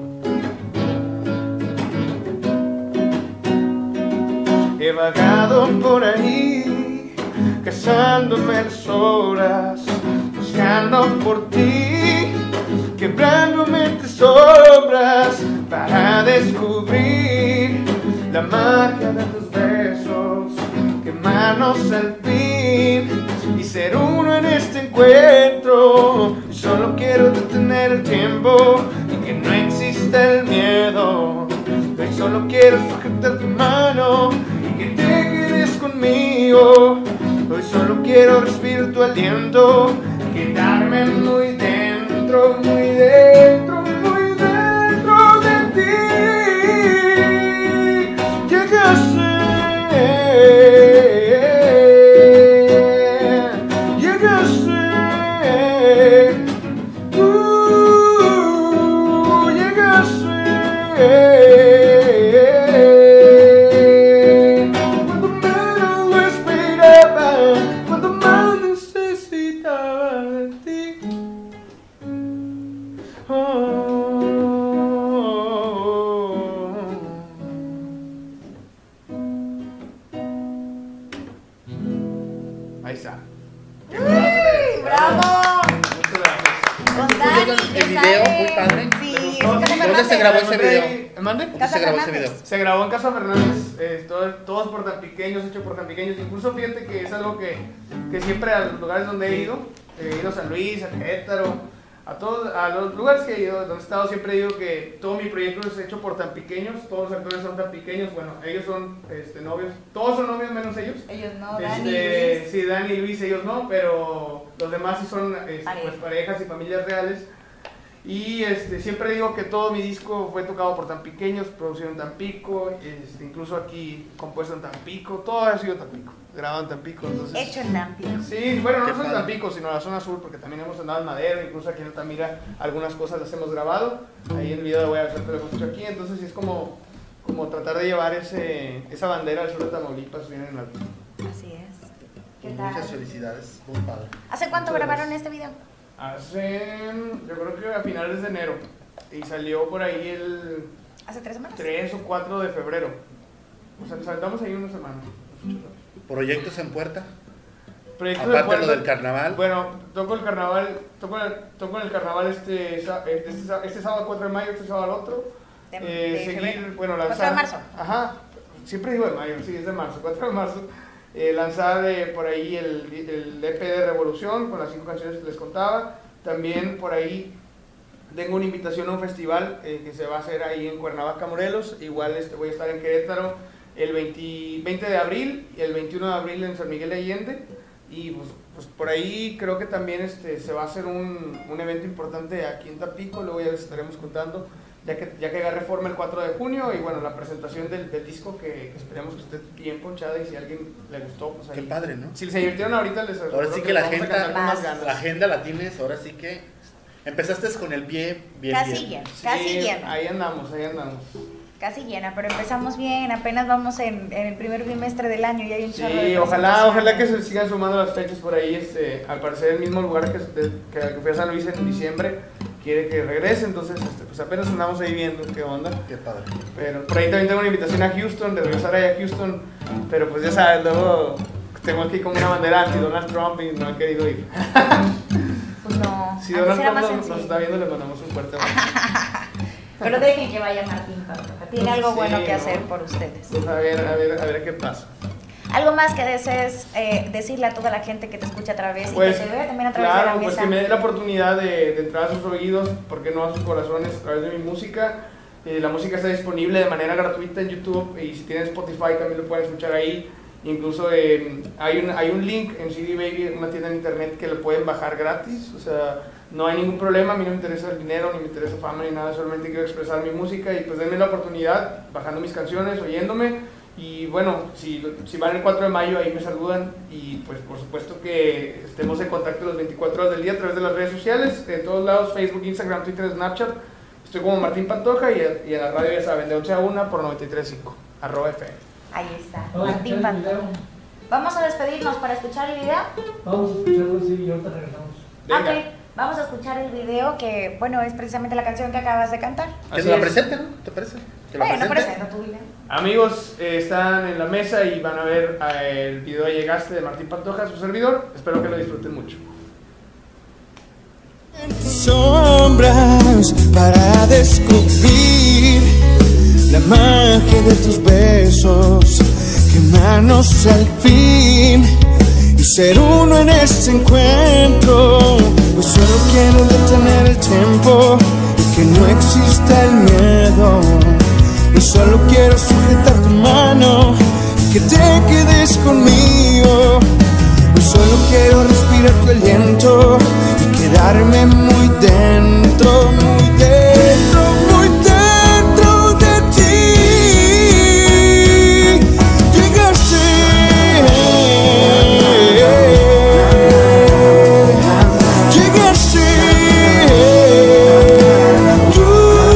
Speaker 11: He vagado por ahí, cazándome las horas, buscando por ti, quebrándome entre sombras para descubrir la magia de tus besos, quemarnos al fin y ser uno en este encuentro. Y solo quiero detener el tiempo y que no exista el miedo. Hoy solo quiero sujetar tu mano y que te quedes conmigo. Hoy solo quiero respirar tu aliento, quedarme muy dentro, muy dentro, muy dentro de ti. Llegaste, llegaste, tú llegaste. Cuando menos lo esperaba, cuando más necesitaba de ti. Oh, está.
Speaker 1: ¡Uy, bravo!
Speaker 11: Muchas gracias.
Speaker 1: Con Dani,
Speaker 12: El
Speaker 1: que
Speaker 12: video,
Speaker 1: sale-
Speaker 12: muy padre.
Speaker 1: Sí,
Speaker 11: ¿Dónde
Speaker 1: Casa
Speaker 12: ¿Dónde
Speaker 1: Fernández.
Speaker 12: se grabó ese video?
Speaker 11: ¿Mande?
Speaker 12: ¿Dónde
Speaker 1: Casa
Speaker 12: se grabó ese
Speaker 1: Fernández.
Speaker 12: video?
Speaker 11: Se grabó en Casa Fernández, eh, todo- todos por tan pequeños, hecho por tan pequeños. Incluso fíjate que es algo que, que siempre a los lugares donde he ido, he ido a San Luis, a Querétaro, a todos, a los lugares que he ido, donde he estado, siempre digo que todo mi proyecto es hecho por tan pequeños, todos los actores son tan pequeños, bueno, ellos son este, novios, todos son novios menos ellos.
Speaker 1: Ellos no, Dani
Speaker 11: Este,
Speaker 1: y Luis.
Speaker 11: sí, Dani y Luis, ellos no, pero los demás sí son este,
Speaker 1: Pareja.
Speaker 11: pues, parejas y familias reales. Y este, siempre digo que todo mi disco fue tocado por Tampiqueños, producido en Tampico, este, incluso aquí compuesto en Tampico, todo ha sido Tampico, grabado en Tampico. Entonces,
Speaker 1: Hecho en Tampico.
Speaker 11: sí, bueno, no
Speaker 12: Qué
Speaker 11: solo en
Speaker 12: padre.
Speaker 11: Tampico, sino en la zona sur, porque también hemos andado en Madero, incluso aquí en Altamira algunas cosas las hemos grabado. Ahí en el video voy a hacer, pero lo hemos hecho aquí, entonces sí es como, como tratar de llevar ese, esa bandera al sur de Tamaulipas, bien en alto.
Speaker 1: Así es. ¿Qué
Speaker 12: Muchas
Speaker 1: tal?
Speaker 12: felicidades, muy padre.
Speaker 1: ¿Hace cuánto
Speaker 11: Muchas
Speaker 1: grabaron
Speaker 11: gracias.
Speaker 1: este video?
Speaker 11: Hace, yo creo que a finales de enero, y salió por ahí el
Speaker 1: ¿Hace tres semanas?
Speaker 11: tres o cuatro de febrero. O sea, saltamos ahí una semana.
Speaker 12: ¿Proyectos en puerta?
Speaker 11: Proyectos de
Speaker 12: Aparte de lo
Speaker 11: puerta.
Speaker 12: del carnaval.
Speaker 11: Bueno, toco el carnaval, toco el, toco el carnaval este, sa- este, sa- este sábado cuatro de mayo, este sábado al otro.
Speaker 1: De-
Speaker 11: Eh,
Speaker 1: de
Speaker 11: seguir,
Speaker 1: febrero.
Speaker 11: bueno,
Speaker 1: cuatro
Speaker 11: lanzar.
Speaker 1: de marzo.
Speaker 11: Ajá, siempre digo de mayo, sí, es de marzo, cuatro de marzo. Eh, lanzar eh, por ahí el, el E P de Revolución con las cinco canciones que les contaba. También por ahí tengo una invitación a un festival eh, que se va a hacer ahí en Cuernavaca, Morelos. Igual este, voy a estar en Querétaro el veinte, veinte de abril y el veintiuno de abril en San Miguel de Allende. Y pues, pues por ahí creo que también este, se va a hacer un, un evento importante aquí en Tampico, luego ya les estaremos contando, ya que, ya que agarré forma el cuatro de junio y bueno, la presentación del, del disco que, que esperemos que esté bien ponchada y si a alguien le gustó, pues ahí.
Speaker 12: Qué padre, ¿no?
Speaker 11: Si se divirtieron ahorita, les
Speaker 12: Ahora
Speaker 11: aseguro
Speaker 12: sí que la
Speaker 11: les vamos a cantar
Speaker 12: agenda,
Speaker 11: con más ganas.
Speaker 12: la agenda la tienes, ahora sí que empezaste con el pie bien
Speaker 1: Casi
Speaker 12: bien.
Speaker 1: llena,
Speaker 11: Sí,
Speaker 1: casi llena.
Speaker 11: ahí andamos, ahí andamos.
Speaker 1: Casi llena, pero empezamos bien, apenas vamos en, en el primer bimestre del año y hay un chorro de
Speaker 11: Sí, ojalá,
Speaker 1: presentaciones.
Speaker 11: ojalá que se sigan sumando las fechas por ahí. Este, al parecer el mismo lugar que, que, que fui a San Luis en diciembre quiere que regrese, entonces este, pues apenas andamos ahí viendo qué onda.
Speaker 12: Qué padre.
Speaker 11: Pero por ahí también tengo una invitación a Houston, de regresar ahí a Houston, pero pues ya sabes, luego tengo aquí como una bandera anti Donald Trump y no he querido ir.
Speaker 1: Pues no,
Speaker 11: Si
Speaker 1: antes
Speaker 11: Donald
Speaker 1: era
Speaker 11: Trump
Speaker 1: más
Speaker 11: nos, nos
Speaker 1: sencillo.
Speaker 11: está viendo, le mandamos un fuerte abrazo.
Speaker 1: Pero dejen que vaya Martín Pantoja, tiene algo
Speaker 11: Sí,
Speaker 1: bueno que
Speaker 11: ¿no?
Speaker 1: hacer por ustedes.
Speaker 11: Pues a ver, a ver, a ver qué pasa.
Speaker 1: ¿Algo más que desees eh, decirle a toda la gente que te escucha a través
Speaker 11: Pues,
Speaker 1: y que te ve también a través de
Speaker 11: claro,
Speaker 1: la
Speaker 11: pues
Speaker 1: mesa?
Speaker 11: que me dé la oportunidad de, de entrar a sus oídos, porque no a sus corazones, a través de mi música. Eh, la música está disponible de manera gratuita en YouTube y si tienen Spotify también lo pueden escuchar ahí. Incluso eh, hay, un, hay un link en C D Baby, una tienda en internet que lo pueden bajar gratis. O sea, no hay ningún problema, a mí no me interesa el dinero, ni me interesa fama, ni nada, solamente quiero expresar mi música y pues denme la oportunidad bajando mis canciones, oyéndome. Y bueno, si, si van el cuatro de mayo ahí me saludan y pues por supuesto que estemos en contacto las veinticuatro horas del día a través de las redes sociales, de todos lados, Facebook, Instagram, Twitter, Snapchat. Estoy como Martín Pantoja y, y en la radio ya saben, de once a una por noventa y tres punto cinco, arroba F M.
Speaker 1: Ahí está, Martín Pantoja. Vamos a despedirnos para escuchar el video.
Speaker 13: Vamos a escucharlo, sí, y ahorita regresamos.
Speaker 11: Venga.
Speaker 1: Ok, vamos a escuchar el video que, bueno, es precisamente la canción que acabas de cantar.
Speaker 12: Que
Speaker 11: Así
Speaker 12: la
Speaker 11: es.
Speaker 12: presente, ¿no? ¿Te parece? Que la
Speaker 1: Bueno,
Speaker 12: presente.
Speaker 1: presenta tu video.
Speaker 11: Amigos, eh, están en la mesa y van a ver eh, el video de Llegaste de Martín Pantoja, su servidor. Espero que lo disfruten mucho.
Speaker 14: Sombras para descubrir la magia de tus besos, quemarnos al fin y ser uno en este encuentro. Pues solo quiero detener el tiempo y que no exista el miedo. Y solo quiero sujetar tu mano y que te quedes conmigo. Pues solo quiero respirar tu aliento y quedarme muy dentro, muy dentro, muy dentro de ti. Llegaste, llegaste, tú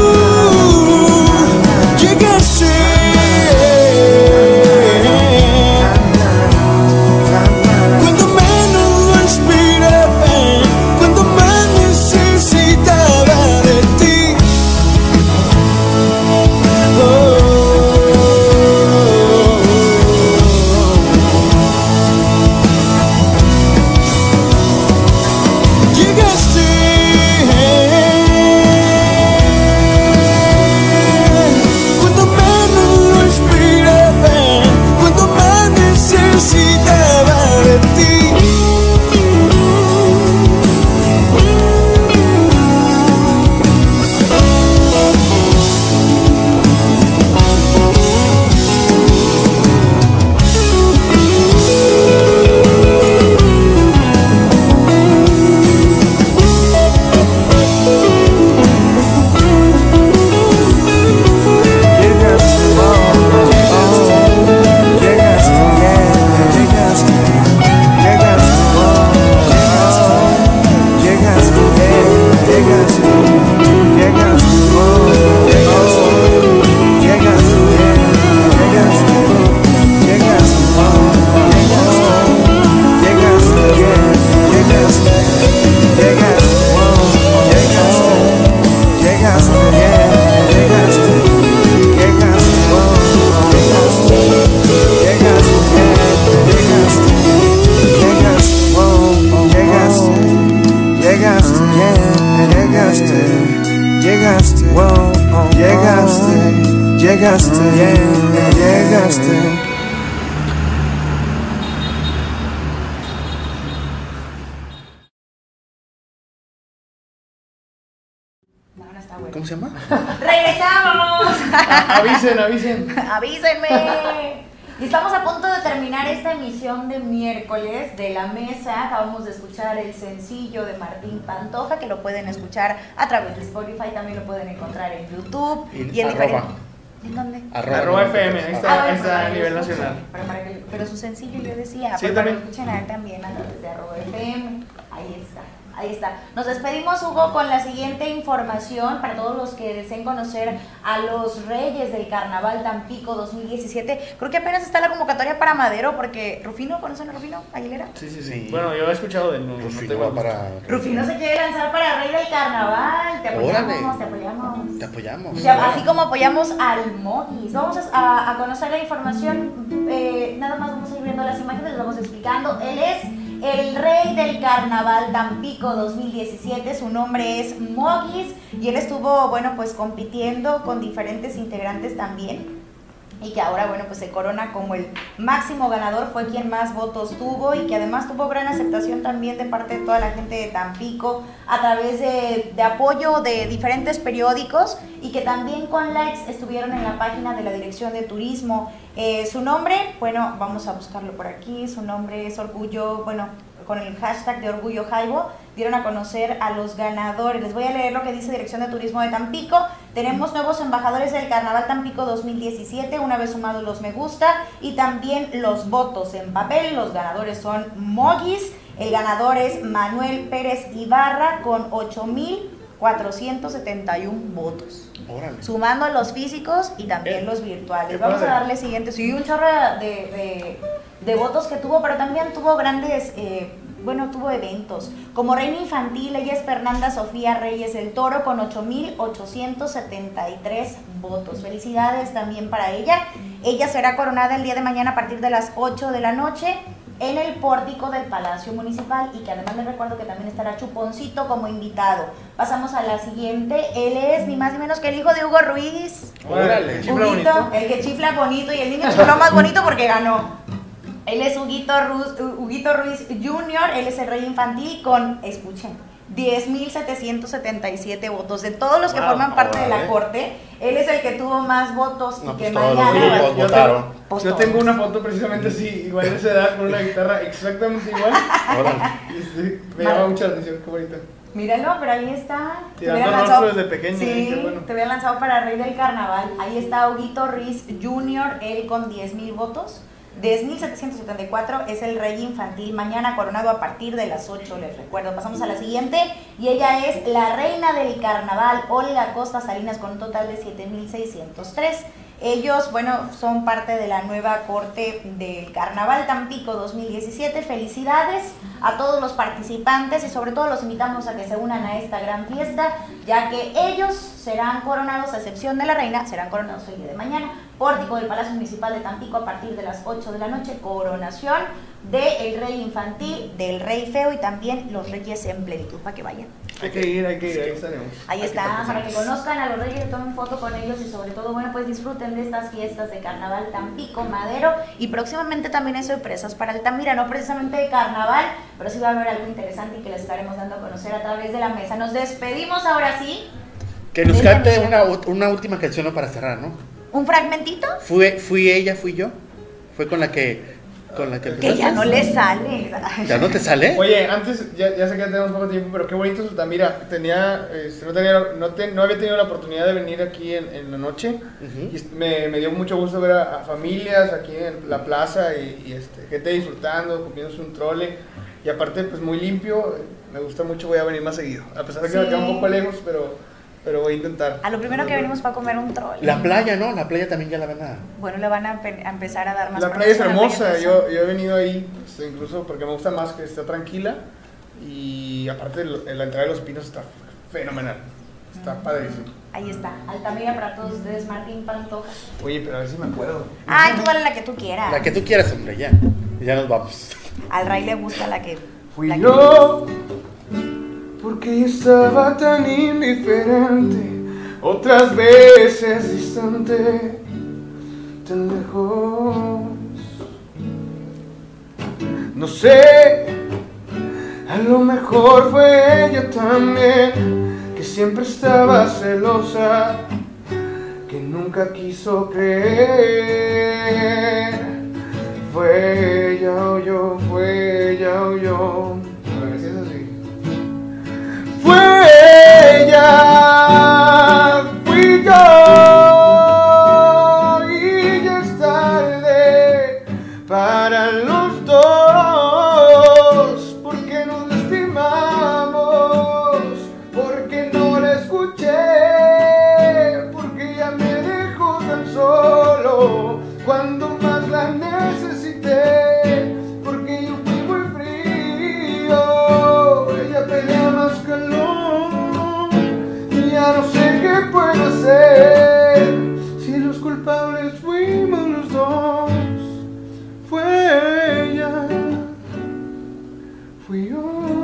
Speaker 14: llegaste. Cuando menos lo esperaba, cuando más necesitaba de ti. llegaste, yeah, llegaste.
Speaker 12: ¿Cómo se llama?
Speaker 1: ¡Regresamos!
Speaker 11: Avisen, avisen.
Speaker 1: ¡Avísenme! Y estamos a punto de terminar esta emisión de miércoles de La Mesa. Acabamos de escuchar el sencillo de Martín Pantoja, que lo pueden escuchar a través de Spotify, también lo pueden encontrar en YouTube.
Speaker 12: Y,
Speaker 1: y en
Speaker 12: arroba.
Speaker 1: diferentes... ¿En dónde?
Speaker 11: Arroba, arroba F M, ahí está,
Speaker 1: Ah,
Speaker 11: ahí está
Speaker 1: para
Speaker 11: a
Speaker 1: que
Speaker 11: nivel
Speaker 1: lo escuchen,
Speaker 11: nacional.
Speaker 1: Pero, para que, pero su sencillo yo decía,
Speaker 11: Sí,
Speaker 1: pero
Speaker 11: también.
Speaker 1: para que escuchen a él también a través de arroba F M. Ahí está. Ahí está. Nos despedimos, Hugo, con la siguiente información para todos los que deseen conocer a los Reyes del Carnaval Tampico dos mil diecisiete. Creo que apenas está la convocatoria para Madero, porque Rufino, ¿conocen a Rufino Aguilera?
Speaker 11: Sí, sí, sí. Bueno, yo he escuchado de él. No,
Speaker 12: Rufino
Speaker 11: no
Speaker 12: va para...
Speaker 1: Rufino se quiere lanzar para Rey del Carnaval. Te apoyamos,
Speaker 12: Órale.
Speaker 1: te apoyamos.
Speaker 12: Te apoyamos.
Speaker 1: Ya, así como apoyamos al Mogis. Vamos a, a- a conocer la información. Eh, nada más vamos a ir viendo las imágenes, les vamos explicando. Él es el Rey del Carnaval Tampico dos mil diecisiete. Su nombre es Mogis y él estuvo, bueno, pues compitiendo con diferentes integrantes también. Y que ahora, bueno, pues se corona como el máximo ganador, fue quien más votos tuvo y que además tuvo gran aceptación también de parte de toda la gente de Tampico a través de, de apoyo de diferentes periódicos y que también con likes estuvieron en la página de la Dirección de Turismo. Eh, su nombre, bueno, vamos a buscarlo por aquí, su nombre es Orgullo, bueno, con el hashtag de Orgullo Jaibo, dieron a conocer a los ganadores. Les voy a leer lo que dice Dirección de Turismo de Tampico. Tenemos nuevos embajadores del Carnaval Tampico dos mil diecisiete, una vez sumados los me gusta y también los votos en papel. Los ganadores son Mogis, el ganador es Manuel Pérez Ibarra con ocho mil cuatrocientos setenta y uno votos.
Speaker 12: Órale.
Speaker 1: Sumando los físicos y también
Speaker 12: Eh,
Speaker 1: los virtuales.
Speaker 12: qué
Speaker 1: Vamos
Speaker 12: padre.
Speaker 1: a darle siguiente. Sí, un chorro de, de, de votos que tuvo, pero también tuvo grandes, eh, bueno, tuvo eventos. Como reina infantil, ella es Fernanda Sofía Reyes del Toro con ocho mil ochocientos setenta y tres votos. Felicidades también para ella. Ella será coronada el día de mañana a partir de las ocho de la noche en el pórtico del Palacio Municipal y que además les recuerdo que también estará Chuponcito como invitado. Pasamos a la siguiente. Él es ni más ni menos que el hijo de Hugo Ruiz.
Speaker 11: Órale, chifla
Speaker 1: Huguito,
Speaker 11: bonito.
Speaker 1: el que chifla bonito y el niño chifló más bonito porque ganó. Él es Huguito Ruiz, Huguito Ruiz junior, él es el rey infantil con, escuchen, diez mil setecientos setenta y siete votos. De todos los que
Speaker 12: Wow,
Speaker 1: forman parte de la
Speaker 12: órale.
Speaker 1: corte, él es el que tuvo más votos
Speaker 12: No,
Speaker 1: y
Speaker 12: pues
Speaker 1: que
Speaker 12: todos los
Speaker 1: mañana...
Speaker 12: grupos
Speaker 11: Yo
Speaker 12: votaron.
Speaker 11: tengo,
Speaker 1: Pues
Speaker 11: yo
Speaker 1: todos.
Speaker 11: tengo una foto precisamente así, igual de esa edad, con una guitarra exactamente igual.
Speaker 12: Órale.
Speaker 11: Y sí, me llama mucha atención, qué bonito.
Speaker 1: Míralo, pero ahí está. Te
Speaker 11: Tirando
Speaker 1: hubiera
Speaker 11: rostro desde pequeño,
Speaker 1: Sí,
Speaker 11: qué bueno.
Speaker 1: te había lanzado para Rey del Carnaval. Ahí está Huguito Ruiz junior, él con diez mil votos. diez mil setecientos setenta y cuatro es el rey infantil, mañana coronado a partir de las ocho, les recuerdo. Pasamos a la siguiente y ella es la reina del carnaval, Olga Costa Salinas, con un total de siete mil seiscientos tres. Ellos, bueno, son parte de la nueva corte del Carnaval Tampico dos mil diecisiete. Felicidades a todos los participantes y sobre todo los invitamos a que se unan a esta gran fiesta, ya que ellos serán coronados, a excepción de la reina, serán coronados el día de mañana. Pórtico del Palacio Municipal de Tampico a partir de las ocho de la noche, coronación del rey infantil, del rey feo y también los reyes en plenitud, para que vayan.
Speaker 11: Hay que ir, hay que ir, ahí estaremos.
Speaker 1: Ahí está, para que conozcan a los reyes, tomen foto con ellos y sobre todo, bueno, pues disfruten de estas fiestas de Carnaval Tampico, Madero, y próximamente también hay sorpresas para Altamira, no precisamente de Carnaval, pero sí va a haber algo interesante y que les estaremos dando a conocer a través de la mesa. Nos despedimos ahora sí.
Speaker 12: Que nos
Speaker 1: de esta
Speaker 12: cante
Speaker 1: emisión.
Speaker 12: una, una última canción, ¿no? Para cerrar, ¿no?
Speaker 1: ¿Un fragmentito?
Speaker 12: Fui, fui ella, fui yo. Fue con la que... Con la que,
Speaker 1: Que ya no le sale.
Speaker 12: ¿Ya no te sale?
Speaker 11: Oye, antes, ya, ya sé que tenemos poco tiempo, pero qué bonito es Altamira. Tenía, este, no, tenía, no, te- no había tenido la oportunidad de venir aquí en, en la noche.
Speaker 12: Ujú.
Speaker 11: Y me, me dio mucho gusto ver a, a familias aquí en la plaza y, y, este, gente disfrutando, comiéndose un trole. Y aparte, pues muy limpio. Me gusta mucho, voy a venir más seguido. A pesar de que
Speaker 1: Sí.
Speaker 11: me queda un poco lejos, pero, pero voy a intentar.
Speaker 1: A lo primero que venimos fue a comer un troll.
Speaker 12: La playa, ¿no? La playa también ya la van a...
Speaker 1: Bueno, le van a, pe- a empezar a dar más
Speaker 11: La playa es
Speaker 1: promoción a la
Speaker 11: hermosa,
Speaker 1: playa.
Speaker 11: yo, yo he venido ahí, este, incluso porque me gusta más que esté tranquila y aparte lo- la entrada de los pinos está fenomenal, está padrísimo.
Speaker 1: Ahí está, Altamira para todos ustedes, Martín Pantoja.
Speaker 11: Oye, pero a ver si me acuerdo.
Speaker 1: Ay, tú dale la que tú quieras.
Speaker 12: La que tú quieras, hombre, ya. Ya nos vamos.
Speaker 1: Al Ray le gusta la que...
Speaker 11: Fui
Speaker 1: la que-
Speaker 11: yo, porque estaba tan indiferente otras veces distante, tan lejos. No sé, a lo mejor fue ella también, que siempre estaba celosa, que nunca quiso creer. Fue ella o yo, fue ella o yo. A ver si es así. Fue ella, fui yo, y ya es tarde para los dos, porque nos lastimamos, porque no la escuché, porque ella me dejó tan solo cuando más la necesité, porque yo fui muy frío, ella pelea más calor, y ya no sé qué puedo hacer, si los culpables fuimos los dos. Fue ella, fui yo.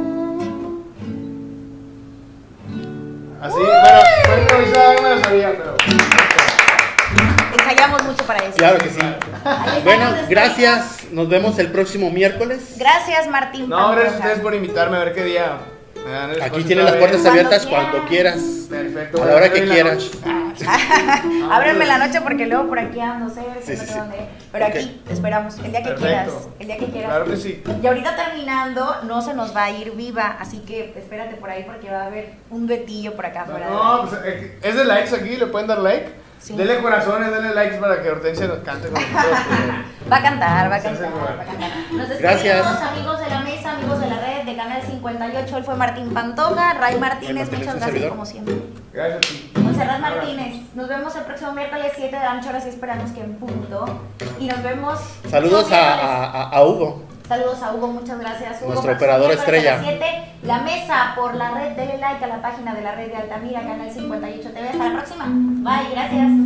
Speaker 11: Así, bueno, fue improvisada, no me lo sabía, pero...
Speaker 1: Ensayamos mucho para eso.
Speaker 12: Claro que sí.
Speaker 1: Ahí
Speaker 12: Bueno,
Speaker 1: estamos,
Speaker 12: gracias. Nos vemos el próximo miércoles.
Speaker 1: Gracias, Martín.
Speaker 11: No, gracias a
Speaker 1: Pantoja.
Speaker 11: ustedes por invitarme a ver qué día. me dan el
Speaker 12: Aquí
Speaker 11: espacio
Speaker 12: tienes las
Speaker 11: otra
Speaker 12: puertas
Speaker 11: vez.
Speaker 12: abiertas cuando quieras.
Speaker 11: Perfecto.
Speaker 12: A la hora que
Speaker 11: Ábreme la
Speaker 12: quieras.
Speaker 1: Ábranme la noche porque luego por aquí ando, sé,
Speaker 12: Sí,
Speaker 1: no
Speaker 12: sí,
Speaker 1: sé
Speaker 12: sí.
Speaker 1: dónde. Pero
Speaker 12: Ok.
Speaker 1: aquí te esperamos, el día que
Speaker 11: Perfecto.
Speaker 1: quieras. El día que quieras.
Speaker 11: Claro que sí.
Speaker 1: Y ahorita terminando, no se nos va a ir viva, así que espérate por ahí porque va a haber un duetillo por acá afuera.
Speaker 11: No, pues eh, es de likes aquí, le pueden dar like.
Speaker 1: Sí.
Speaker 11: Denle corazones, denle likes para que Hortensia nos cante con nosotros.
Speaker 1: Va a cantar, va a
Speaker 11: Sí, sí,
Speaker 1: cantar,
Speaker 11: sí.
Speaker 1: va a cantar. Nos despedimos,
Speaker 12: Gracias.
Speaker 1: amigos de la mesa, amigos de la red de Canal cincuenta y ocho. Él fue Martín Pantoja, Ray Martínez,
Speaker 12: Martínez,
Speaker 1: muchas
Speaker 12: un
Speaker 1: gracias
Speaker 12: servidor.
Speaker 1: como siempre.
Speaker 11: Gracias a ti.
Speaker 1: Monserrat Martínez, nos vemos el próximo miércoles siete de la noche, ahora sí esperamos que en punto. Y nos vemos.
Speaker 12: Saludos a, a, a- a Hugo.
Speaker 1: Saludos a Hugo, muchas gracias. Hugo,
Speaker 12: Nuestro
Speaker 1: próximo
Speaker 12: operador
Speaker 1: miércoles a las
Speaker 12: estrella.
Speaker 1: siete, la mesa por la red, denle like a la página de la red de Altamira, Canal cincuenta y ocho T V. Hasta la próxima. Bye, gracias.